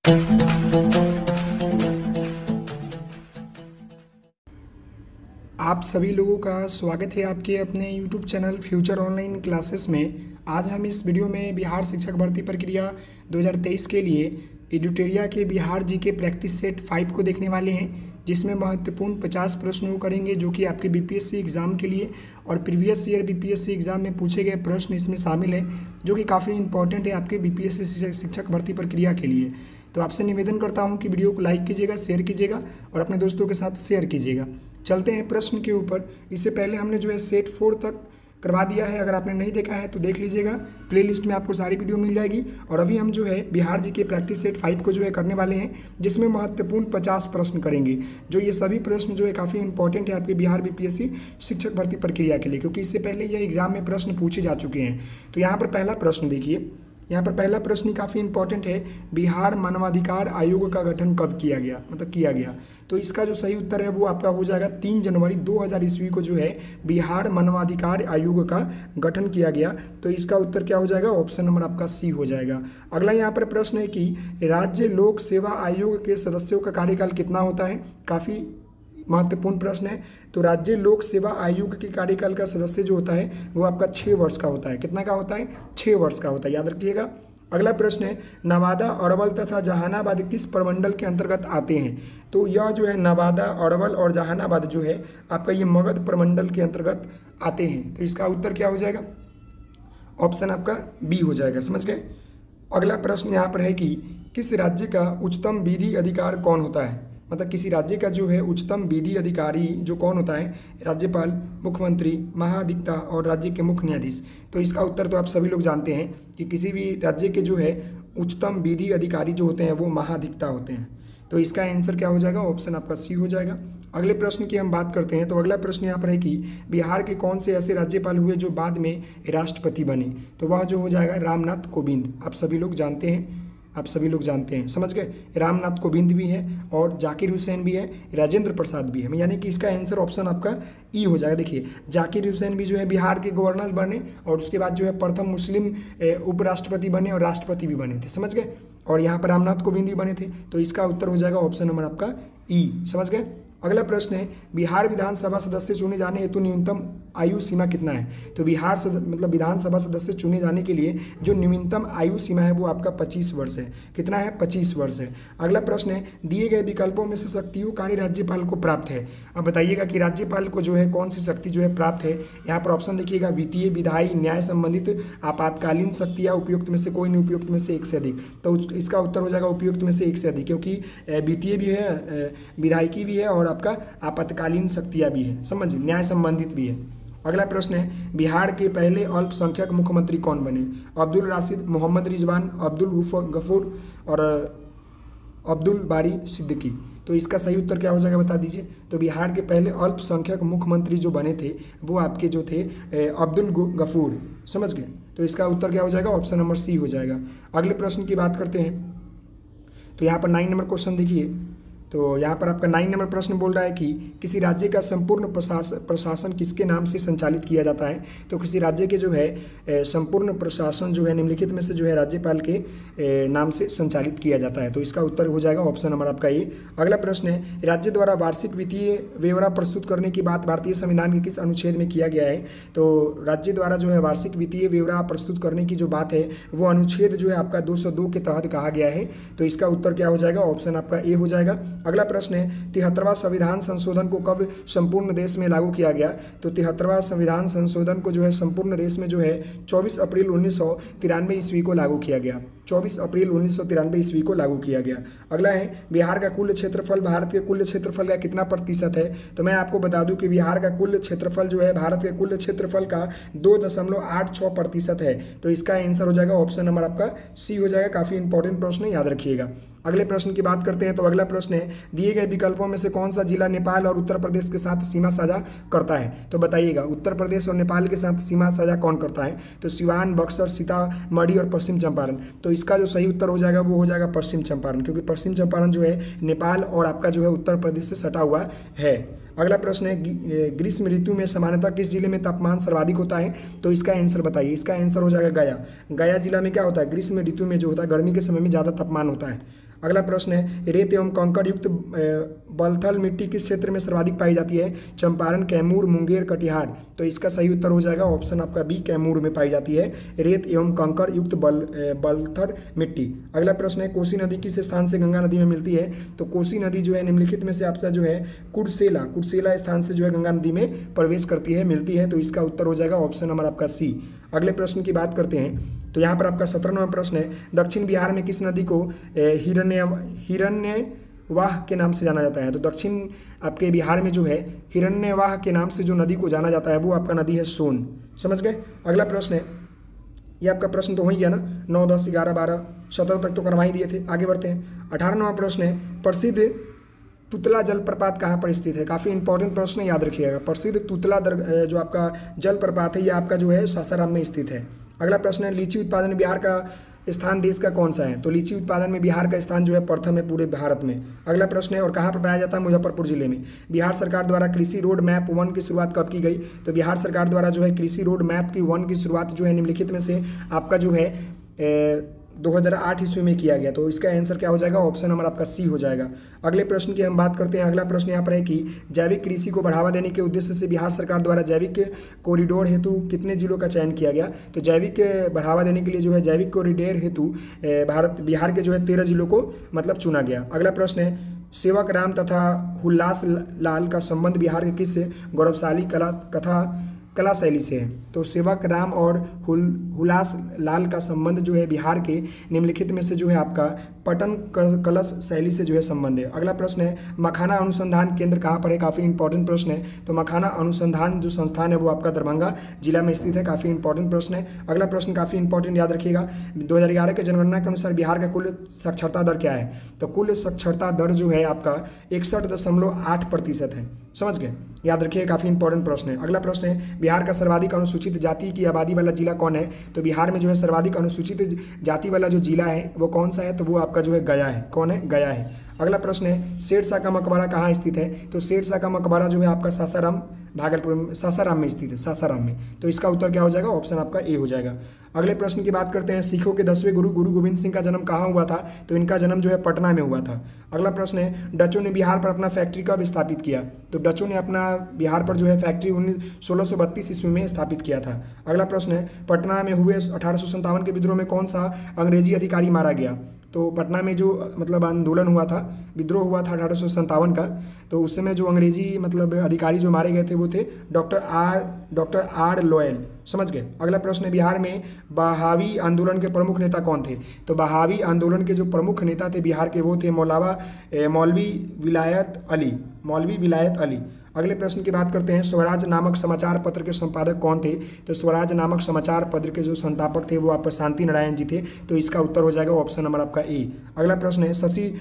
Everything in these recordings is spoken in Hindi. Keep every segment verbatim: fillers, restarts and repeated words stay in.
आप सभी लोगों का स्वागत है आपके अपने YouTube channel future online classes में। आज हम इस वीडियो में बिहार शिक्षक भर्ती प्रक्रिया दो हज़ार तेईस के लिए एडुटेरिया के बिहार जी के प्रैक्टिस सेट फाइव को देखने वाले हैं, जिसमें महत्वपूर्ण पचास प्रश्नों करेंगे जो कि आपके बीपीएससी एग्ज़ाम के लिए और प्रीवियस ईयर बीपीएससी एग्ज़ाम में पूछे गए प्रश्न इसमें शामिल है, जो कि काफ़ी इंपॉर्टेंट है आपके बीपीएससी शिक्षक भर्ती प्रक्रिया के लिए। तो आपसे निवेदन करता हूं कि वीडियो को लाइक कीजिएगा, शेयर कीजिएगा और अपने दोस्तों के साथ शेयर कीजिएगा। चलते हैं प्रश्न के ऊपर। इससे पहले हमने जो है सेट फोर तक करवा दिया है, अगर आपने नहीं देखा है तो देख लीजिएगा, प्लेलिस्ट में आपको सारी वीडियो मिल जाएगी। और अभी हम जो है बिहार जी के प्रैक्टिस सेट फाइव को जो है करने वाले हैं, जिसमें महत्वपूर्ण पचास प्रश्न करेंगे, जो ये सभी प्रश्न जो है काफ़ी इंपॉर्टेंट है आपके बिहार बीपीएससी शिक्षक भर्ती प्रक्रिया के लिए, क्योंकि इससे पहले यह एग्जाम में प्रश्न पूछे जा चुके हैं। तो यहाँ पर पहला प्रश्न देखिए, यहाँ पर पहला प्रश्न ही काफ़ी इंपॉर्टेंट है, बिहार मानवाधिकार आयोग का गठन कब किया गया, मतलब किया गया। तो इसका जो सही उत्तर है वो आपका हो जाएगा तीन जनवरी दो हज़ार ईस्वी को जो है बिहार मानवाधिकार आयोग का गठन किया गया। तो इसका उत्तर क्या हो जाएगा, ऑप्शन नंबर आपका सी हो जाएगा। अगला यहाँ पर प्रश्न है कि राज्य लोक सेवा आयोग के सदस्यों का कार्यकाल कितना होता है, काफ़ी महत्वपूर्ण प्रश्न है। तो राज्य लोक सेवा आयोग के कार्यकाल का सदस्य जो होता है वो आपका छः वर्ष का होता है। कितना का होता है, छः वर्ष का होता है, याद रखिएगा। अगला प्रश्न है नवादा, अरवल तथा जहानाबाद किस प्रमंडल के अंतर्गत आते हैं। तो यह जो है नवादा, अरवल और जहानाबाद जो है आपका ये मगध प्रमंडल के अंतर्गत आते हैं। तो इसका उत्तर क्या हो जाएगा, ऑप्शन आपका बी हो जाएगा, समझ गए। अगला प्रश्न यहाँ पर है कि किस राज्य का उच्चतम विधि अधिकार कौन होता है, मतलब किसी राज्य का जो है उच्चतम विधि अधिकारी जो कौन होता है, राज्यपाल, मुख्यमंत्री, महाधिवक्ता और राज्य के मुख्य न्यायाधीश। तो इसका उत्तर तो आप सभी लोग जानते हैं कि किसी भी राज्य के जो है उच्चतम विधि अधिकारी जो होते हैं वो महाधिवक्ता होते हैं। तो इसका आंसर क्या हो जाएगा, ऑप्शन आपका सी हो जाएगा। अगले प्रश्न की हम बात करते हैं। तो अगला प्रश्न यहाँ पर है कि बिहार के कौन से ऐसे राज्यपाल हुए जो बाद में राष्ट्रपति बने। तो वह जो हो जाएगा रामनाथ कोविंद, आप सभी लोग जानते हैं, आप सभी लोग जानते हैं, समझ गए। रामनाथ कोविंद भी है और जाकिर हुसैन भी है, राजेंद्र प्रसाद भी है, यानी कि इसका आंसर ऑप्शन आपका ई हो जाएगा। देखिए जाकिर हुसैन भी जो है बिहार के गवर्नर बने और उसके बाद जो है प्रथम मुस्लिम उपराष्ट्रपति बने और राष्ट्रपति भी बने थे, समझ गए। और यहाँ पर रामनाथ कोविंद भी बने थे। तो इसका उत्तर हो जाएगा ऑप्शन नंबर आपका ई, समझ गए। अगला प्रश्न है बिहार विधानसभा सदस्य चुने जाने हेतु न्यूनतम आयु सीमा कितना है। तो बिहार सद, मतलब विधानसभा सदस्य चुने जाने के लिए जो न्यूनतम आयु सीमा है वो आपका पच्चीस वर्ष है। कितना है, पच्चीस वर्ष है। अगला प्रश्न है दिए गए विकल्पों में से शक्तियों कार्य राज्यपाल को प्राप्त है। अब बताइएगा कि राज्यपाल को जो है कौन सी शक्ति जो है प्राप्त है। यहाँ पर ऑप्शन देखिएगा वित्तीय, विधायी, न्याय संबंधित, आपातकालीन शक्ति या उपयुक्त में से कोई नहीं, उपयुक्त में से एक से अधिक। तो इसका उत्तर हो जाएगा उपयुक्त में से एक से अधिक, क्योंकि वित्तीय भी है, विधायिकी भी है और आपका आपातकालीन शक्तियाँ भी है, समझ, न्याय संबंधित भी है। अगला प्रश्न है बिहार के पहले अल्पसंख्यक मुख्यमंत्री कौन बने। अब्दुल राशिद, मोहम्मद रिजवान, अब्दुल गफूर और अब्दुल बारी सिद्दीकी। तो इसका सही उत्तर क्या हो जाएगा, बता दीजिए। तो बिहार के पहले अल्पसंख्यक मुख्यमंत्री जो बने थे वो आपके जो थे अब्दुल गफूर, समझ गए। तो इसका उत्तर क्या हो जाएगा, ऑप्शन नंबर सी हो जाएगा। अगले प्रश्न की बात करते हैं। तो यहाँ पर नाइन नंबर क्वेश्चन देखिए। तो यहाँ पर आपका नाइन नंबर प्रश्न बोल रहा है कि किसी राज्य का संपूर्ण प्रशासन प्रशासन किसके नाम से संचालित किया जाता है। तो किसी राज्य के जो है संपूर्ण प्रशासन जो है निम्नलिखित में से जो है राज्यपाल के नाम से संचालित किया जाता है। तो इसका उत्तर हो जाएगा ऑप्शन नंबर आपका ये। अगला प्रश्न है राज्य द्वारा वार्षिक वित्तीय ब्यौरा प्रस्तुत करने की बात भारतीय संविधान के किस अनुच्छेद में किया गया है। तो राज्य द्वारा जो है वार्षिक वित्तीय ब्यौरा प्रस्तुत करने की जो बात है वो अनुच्छेद जो है आपका दो सौ दो के तहत कहा गया है। तो इसका उत्तर क्या हो जाएगा, ऑप्शन आपका ए हो जाएगा। अगला प्रश्न है तिहत्तरवां संविधान संशोधन को कब संपूर्ण देश में लागू किया गया। तो तिहत्तरवां संविधान संशोधन को जो है संपूर्ण देश में जो है चौबीस अप्रैल उन्नीस सौ तिरानवे ईस्वी को लागू किया गया। चौबीस अप्रैल उन्नीस सौ तिरानवे ईस्वी को लागू किया गया। अगला है बिहार का कुल क्षेत्रफल भारत के कुल क्षेत्रफल का कितना प्रतिशत है। तो मैं आपको बता दूं कि बिहार का कुल क्षेत्रफल जो है भारत के कुल क्षेत्रफल का दो दशमलव आठ छः प्रतिशत है। तो इसका आंसर हो जाएगा ऑप्शन नंबर आपका सी हो जाएगा। काफी इंपॉर्टेंट प्रश्न है, याद रखिएगा। अगले प्रश्न की बात करते हैं। तो अगला प्रश्न है दिए गए विकल्पों में से कौन सा जिला नेपाल और उत्तर प्रदेश के साथ सीमा साझा करता है। तो बताइएगा उत्तर प्रदेश और नेपाल के साथ सीमा साझा कौन करता है। तो सिवान, बक्सर, सीतामढ़ी और पश्चिम चंपारण। तो इसका जो सही उत्तर हो जाएगा वो हो जाएगा पश्चिम चंपारण, क्योंकि पश्चिम चंपारण जो है नेपाल और आपका जो है उत्तर प्रदेश से सटा हुआ है। अगला प्रश्न है ग्रीष्म ऋतु में सामान्यतः किस जिले में तापमान सर्वाधिक होता है। तो इसका आंसर बताइए। इसका आंसर हो जाएगा गया। गया जिला में क्या होता है, ग्रीष्म ऋतु में जो होता है गर्मी के समय में ज़्यादा तापमान होता है। अगला प्रश्न है रेत एवं कंकड़ युक्त बलथल मिट्टी किस क्षेत्र में सर्वाधिक पाई जाती है? चंपारण, कैमूर, मुंगेर, कटिहार। तो इसका सही उत्तर हो जाएगा ऑप्शन आपका बी, कैमूर में पाई जाती है रेत एवं कंकड़ युक्त बल बलथल मिट्टी। अगला प्रश्न है कोसी नदी किस स्थान से गंगा नदी में मिलती है? तो कोसी नदी जो है निम्नलिखित में से आपका जो है कुर्सेला कुर्सेला स्थान से जो है गंगा नदी में प्रवेश करती है, मिलती है। तो इसका उत्तर हो जाएगा ऑप्शन नंबर आपका सी। अगले प्रश्न की बात करते हैं तो यहाँ पर आपका सत्रह नंबर प्रश्न है दक्षिण बिहार में किस नदी को हिरण्य हिरण्यवाह के नाम से जाना जाता है? तो दक्षिण आपके बिहार में जो है हिरण्यवाह के नाम से जो नदी को जाना जाता है वो आपका नदी है सोन। समझ गए? अगला प्रश्न है, ये आपका प्रश्न तो हो ही गया ना, नौ दस ग्यारह बारह सत्रह तक तो करवा ही दिए थे। आगे बढ़ते हैं, अठारह नंबर प्रश्न है प्रसिद्ध तुतला जलप्रपात कहाँ पर स्थित है? काफ़ी इंपॉर्टेंट प्रश्न है, याद रखिएगा। प्रसिद्ध तुतला जो आपका जलप्रपात है ये आपका जो है सासाराम में स्थित है। अगला प्रश्न है लीची उत्पादन में बिहार का स्थान देश का कौन सा है? तो लीची उत्पादन में बिहार का स्थान जो है प्रथम है पूरे भारत में। अगला प्रश्न है और कहाँ पर पाया जाता है? मुजफ्फरपुर जिले में। बिहार सरकार द्वारा कृषि रोड मैप वन की शुरुआत कब की गई? तो बिहार सरकार द्वारा जो है कृषि रोड मैप की वन की शुरुआत जो है निम्नलिखित में से आपका जो है ए, दो हज़ार आठ ईस्वी में किया गया। तो इसका आंसर क्या हो जाएगा? ऑप्शन नंबर आपका सी हो जाएगा। अगले प्रश्न की हम बात करते हैं। अगला प्रश्न यहाँ पर है कि जैविक कृषि को बढ़ावा देने के उद्देश्य से बिहार सरकार द्वारा जैविक कॉरिडोर हेतु कितने जिलों का चयन किया गया? तो जैविक बढ़ावा देने के लिए जो है जैविक कॉरिडोर हेतु भारत बिहार के जो है तेरह जिलों को मतलब चुना गया। अगला प्रश्न है सेवक राम तथा हुल्लास लाल का संबंध बिहार के किस गौरवशाली कला कथा कला शैली से है? तो सेवक राम और हुल हुलास लाल का संबंध जो है बिहार के निम्नलिखित में से जो है आपका पटन कलश शैली से जो है संबंध है। अगला प्रश्न है मखाना अनुसंधान केंद्र कहाँ पर है? काफ़ी इंपॉर्टेंट प्रश्न है। तो मखाना अनुसंधान जो संस्थान है वो आपका दरभंगा जिला में स्थित है। काफ़ी इंपॉर्टेंट प्रश्न है। अगला प्रश्न काफ़ी इंपॉर्टेंट, याद रखिएगा। दो हज़ार ग्यारह के जनगणना के अनुसार बिहार का कुल साक्षरता दर क्या है? तो कुल साक्षरता दर जो है आपका इकसठ दशमलव आठ प्रतिशत है। समझ गए? याद रखिए, काफ़ी इंपॉर्टेंट प्रश्न है। अगला प्रश्न है बिहार का सर्वाधिक अनुसूचित जाति की आबादी वाला जिला कौन है? तो बिहार में जो है सर्वाधिक अनुसूचित जाति वाला जो जिला है वो कौन सा है? तो वो आपका जो है गया है। कौन है? गया है। अगला प्रश्न है शेरशाह का मकबरा कहाँ स्थित है? तो शेरशाह का मकबरा जो है आपका सासाराम भागलपुर में सासाराम में स्थित है, सासाराम में। तो इसका उत्तर क्या हो जाएगा? ऑप्शन आपका ए हो जाएगा। अगले प्रश्न की बात करते हैं सिखों के दसवें गुरु गुरु गोविंद सिंह का जन्म कहाँ हुआ था? तो इनका जन्म जो है पटना में हुआ था। अगला प्रश्न है डचों ने बिहार पर अपना फैक्ट्री कब स्थापित किया? तो डचों ने अपना बिहार पर जो है फैक्ट्री उन्नीस सोलह सौ बत्तीस ईस्वी में स्थापित किया था। अगला प्रश्न है पटना में हुए अठारह सौ संतावन के विद्रोह में कौन सा अंग्रेजी अधिकारी मारा गया? तो पटना में जो मतलब आंदोलन हुआ था, विद्रोह हुआ था अठारह सौ संतावन का, तो उस समय जो अंग्रेजी मतलब अधिकारी जो मारे गए थे वो थे डॉक्टर आर डॉक्टर आर लोयल। समझ गए? अगला प्रश्न है बिहार में बहावी आंदोलन के प्रमुख नेता कौन थे? तो बहावी आंदोलन के जो प्रमुख नेता थे बिहार के वो थे मौलावा मौलवी विलायत अली मौलवी विलायत अली। अगले प्रश्न की बात करते हैं स्वराज नामक समाचार पत्र के संपादक कौन थे? तो स्वराज नामक समाचार पत्र के जो संस्थापक थे वो आपका शांति नारायण जी थे। तो इसका उत्तर हो जाएगा ऑप्शन नंबर आपका ए। अगला प्रश्न है शशि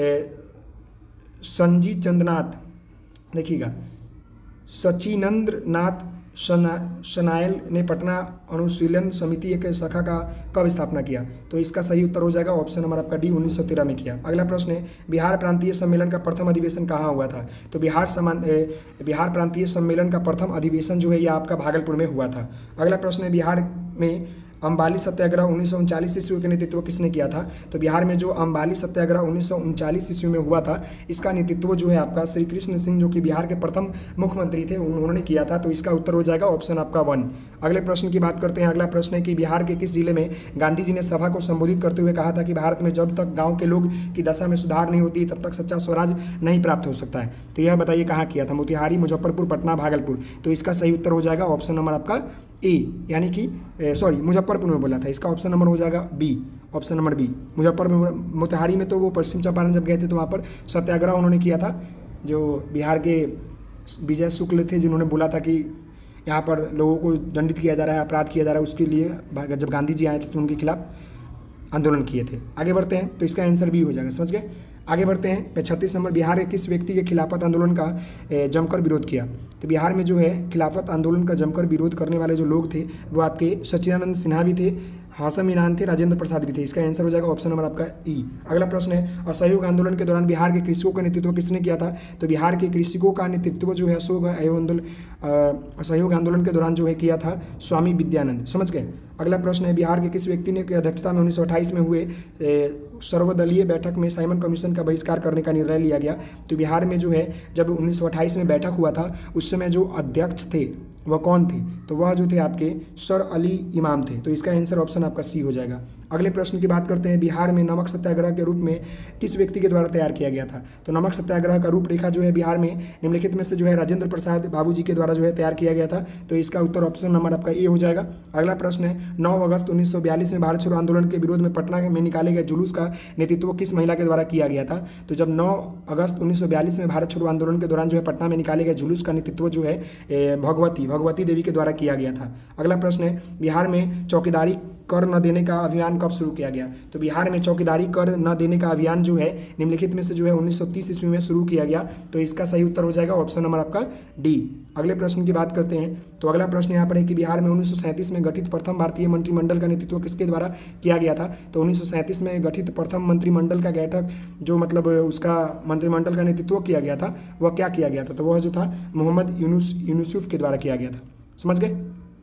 संजी चंद्रनाथ, देखिएगा सचिनंद्र नाथ सनायल ने पटना अनुशीलन समिति एक शाखा का कब स्थापना किया? तो इसका सही उत्तर हो जाएगा ऑप्शन नंबर आपका डी, उन्नीस सौ तेरह में किया। अगला प्रश्न है बिहार प्रांतीय सम्मेलन का प्रथम अधिवेशन कहाँ हुआ था? तो बिहार समान बिहार प्रांतीय सम्मेलन का प्रथम अधिवेशन जो है यह आपका भागलपुर में हुआ था। अगला प्रश्न है बिहार में अम्बाली सत्याग्रह उन्नीस सौ उनचालीस ईस्वी का नेतृत्व किसने किया था? तो बिहार में जो अम्बाली सत्याग्रह उन्नीस सौ उनचालीस ईस्वी में हुआ था इसका नेतृत्व जो है आपका श्री कृष्ण सिंह जो कि बिहार के प्रथम मुख्यमंत्री थे उन्होंने किया था। तो इसका उत्तर हो जाएगा ऑप्शन आपका वन। अगले प्रश्न की बात करते हैं। अगला प्रश्न है कि बिहार के किस जिले में गांधी जी ने सभा को संबोधित करते हुए कहा था कि भारत में जब तक गाँव के लोग की दशा में सुधार नहीं होती तब तक सच्चा स्वराज नहीं प्राप्त हो सकता है। तो यह बताइए कहाँ किया था? मोतिहारी, मुजफ्फरपुर, पटना, भागलपुर। तो इसका सही उत्तर हो जाएगा ऑप्शन नंबर आपका ए, यानी कि सॉरी मुजफ्फरपुर में बोला था। इसका ऑप्शन नंबर हो जाएगा B, option number B Muzaffarpur. Motihari में तो वो पश्चिम चंपारण जब गए थे तो वहाँ पर सत्याग्रह उन्होंने किया था। जो बिहार के विजय शुक्ल थे जिन्होंने बोला था कि यहाँ पर लोगों को दंडित किया जा रहा है, अपराध किया जा रहा है, उसके लिए जब गांधी जी आए थे तो उनके खिलाफ आंदोलन किए थे। आगे बढ़ते हैं तो इसका आंसर बी हो जाएगा। समझ गए? आगे बढ़ते हैं। छत्तीस नंबर बिहार के किस व्यक्ति के खिलाफत आंदोलन का जमकर विरोध किया? तो बिहार में जो है खिलाफत आंदोलन का जमकर विरोध करने वाले जो लोग थे वो आपके सच्चिदानंद सिन्हा भी थे, हाशम ईरान थे, राजेंद्र प्रसाद भी थे। इसका आंसर हो जाएगा ऑप्शन नंबर आपका ई। अगला प्रश्न है असहयोग आंदोलन के दौरान बिहार के कृषकों का नेतृत्व किसने किया था? तो बिहार के कृषकों का नेतृत्व जो है असहयोग आंदोलन असहयोग आंदोलन के दौरान जो है किया था स्वामी विद्यानंद। समझ गए। अगला प्रश्न है बिहार के किस व्यक्ति ने की अध्यक्षता में उन्नीस सौ अट्ठाईस में हुए सर्वदलीय बैठक में साइमन कमीशन का बहिष्कार करने का निर्णय लिया गया? तो बिहार में जो है जब उन्नीस सौ अट्ठाईस में बैठक हुआ था उस समय जो अध्यक्ष थे वह कौन थे? तो वह जो थे आपके सर अली इमाम थे। तो इसका आंसर ऑप्शन आपका सी हो जाएगा। अगले प्रश्न की बात करते हैं बिहार में नमक सत्याग्रह के रूप में किस व्यक्ति के द्वारा तैयार किया गया था? तो नमक सत्याग्रह का रूपरेखा जो है बिहार में निम्नलिखित में से जो है राजेंद्र प्रसाद बाबू जी के द्वारा जो है तैयार किया गया था। तो इसका उत्तर ऑप्शन नंबर आपका ए हो जाएगा। अगला प्रश्न है नौ अगस्त उन्नीस सौ बयालीस में भारत छोड़ो आंदोलन के विरोध में पटना में निकाले गए जुलूस का नेतृत्व किस महिला के द्वारा किया गया था? तो जब नौ अगस्त उन्नीस सौ बयालीस में भारत छोड़ो आंदोलन के दौरान जो है पटना में निकाले गए जुलूस का नेतृत्व जो है भगवती भगवती देवी के द्वारा किया गया था। अगला प्रश्न है बिहार में चौकीदारी कर न देने का अभियान कब शुरू किया गया? तो बिहार में चौकीदारी कर न देने का अभियान जो है निम्नलिखित में से जो है उन्नीस सौ तीस ईस्वी में शुरू किया गया। तो इसका सही उत्तर हो जाएगा ऑप्शन नंबर आपका डी। अगले प्रश्न की बात करते हैं। तो अगला प्रश्न यहाँ पर है कि बिहार में उन्नीस सौ सैंतीस में गठित प्रथम भारतीय मंत्रिमंडल का नेतृत्व किसके द्वारा किया गया था? तो उन्नीस सौ सैंतीस में गठित प्रथम मंत्रिमंडल का बैठक जो मतलब उसका मंत्रिमंडल का नेतृत्व किया गया था वह क्या किया गया था? तो वह जो था मोहम्मद यूनुस यूनुसुफ के द्वारा किया गया था। समझ गए।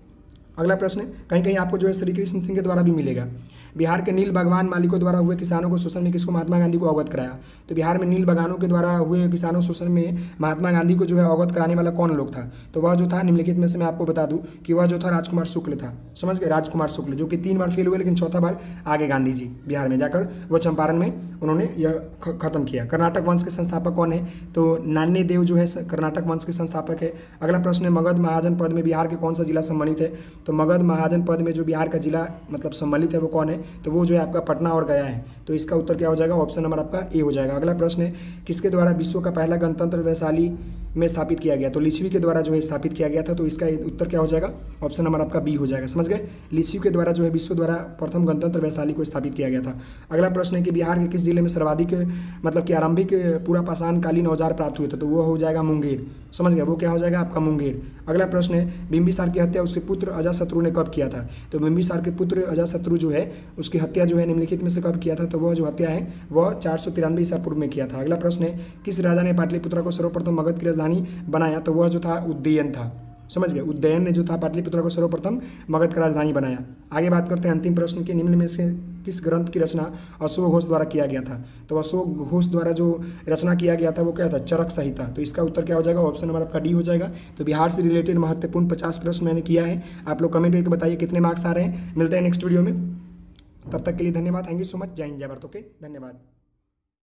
अगला प्रश्न कहीं कहीं आपको जो है श्री कृष्ण सिंह के द्वारा भी मिलेगा। बिहार के नील बागवान मालिकों द्वारा हुए किसानों को शोषण में किसको महात्मा गांधी को अवगत कराया? तो बिहार में नील बागानों के द्वारा हुए किसानों शोषण में महात्मा गांधी को जो है अवगत कराने वाला कौन लोग था? तो वह जो था निम्नलिखित में से मैं आपको बता दूं कि वह जो था राजकुमार शुक्ल था। समझ गए। राजकुमार शुक्ल जो कि तीन बार फेल हुए लेकिन चौथा बार आगे गांधी जी बिहार में जाकर वो चंपारण में उन्होंने यह खत्म किया। कर्नाटक वंश के संस्थापक कौन है? तो नान्य देव जो है कर्नाटक वंश के संस्थापक है। अगला प्रश्न है मगध महाजन पद में बिहार के कौन सा जिला सम्मानित है? तो मगध महाजन पद में जो बिहार का जिला मतलब सम्मिलित है वो कौन है? तो वो जो है आपका पटना और गया है। तो इसका उत्तर क्या हो जाएगा? ऑप्शन नंबर आपका ए हो जाएगा। अगला प्रश्न है किसके द्वारा विश्व का पहला गणतंत्र वैशाली में स्थापित किया गया? तो लिच्छवी के द्वारा जो है स्थापित किया गया था। तो इसका उत्तर क्या हो जाएगा? ऑप्शन नंबर आपका बी हो जाएगा। समझ गए। लिच्छवी के द्वारा जो है विश्व द्वारा प्रथम गणतंत्र वैशाली को स्थापित किया गया था। अगला प्रश्न है कि बिहार के किस जिले में सर्वाधिक मतलब कि आरंभिक पूरा पाषाण कालीन औजार प्राप्त हुए थे? तो वो हो जाएगा मुंगेर। समझ गए। वो क्या हो जाएगा आपका मुंगेर। अगला प्रश्न है बिंबिसार की हत्या उसके पुत्र अजातशत्रु ने कब किया था? तो बिंबिसार के पुत्र अजातशत्रु जो है उसकी हत्या जो है निम्नलिखित में से कब किया था? तो वह जो हत्या है वह चार सौ तिरानवे ईसा पूर्व में किया था। अगला प्रश्न है किस राजा ने पाटलिपुत्र को सर्वप्रथम मगध की राजधानी बनाया? तो वह जो था उदयन था। समझ गए। उदयन ने जो था पाटलिपुत्र को सर्वप्रथम मगध की राजधानी बनाया। आगे बात करते हैं अंतिम प्रश्न के निम्न में से किस ग्रंथ की रचना अशोक घोष द्वारा किया गया था? तो अशोक घोष द्वारा जो रचना किया गया था वो क्या था? चरक संहिता। तो इसका उत्तर क्या हो जाएगा? ऑप्शन नंबर आपका डी हो जाएगा। तो बिहार से रिलेटेड महत्वपूर्ण पचास प्रश्न मैंने किया है। आप लोग कमेंट करके बताइए कितने मार्क्स आ रहे हैं। मिलते हैं नेक्स्ट वीडियो में। तब तक के लिए धन्यवाद। Thank you so much. जय हिंद जय भारत। ओके धन्यवाद।